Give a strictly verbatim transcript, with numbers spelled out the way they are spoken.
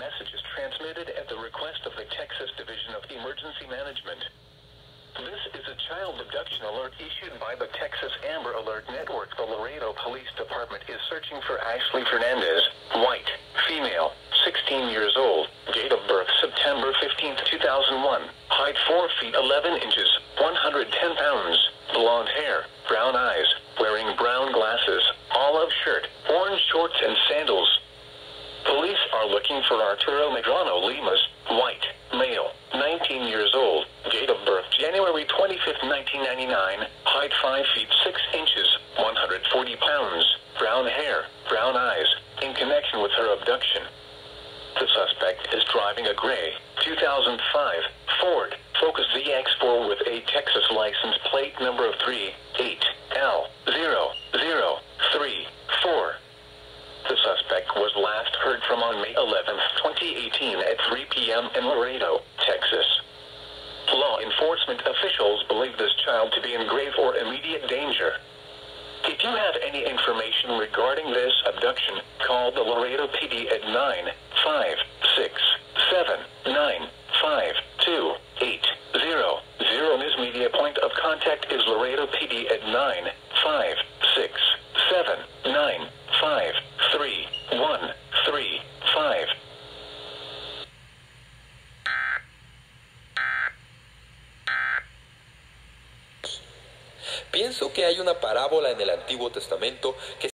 Message is transmitted at the request of the Texas Division of Emergency Management. This is a child abduction alert issued by the Texas Amber Alert Network. The Laredo Police Department is searching for Ashley Fernandez, white, female, sixteen years old, date of birth September fifteenth, two thousand one, height four feet eleven inches, one hundred ten pounds, blonde hair, brown eyes, wearing brown glasses, olive shirt, orange shorts and sandals. Police are looking for Arturo Medrano Limas, white, male, nineteen years old, date of birth January twenty-fifth, nineteen ninety-nine, height five feet six inches, one hundred forty pounds, brown hair, brown eyes, in connection with her abduction. The suspect is driving a gray, two thousand five, Ford Focus V X four with a Texas license plate number of three eight L zero zero three four. The suspect was last heard from on May eleventh, twenty eighteen at three p m in Laredo, Texas. Law enforcement officials believe this child to be in grave or immediate danger. If you have any information regarding this abduction, call the Laredo P D at nine five six seven nine five two eight zero zero. News media point of contact is Laredo P D at nine five six seven nine five three one three five. Pienso que hay una parábola en el Antiguo Testamento que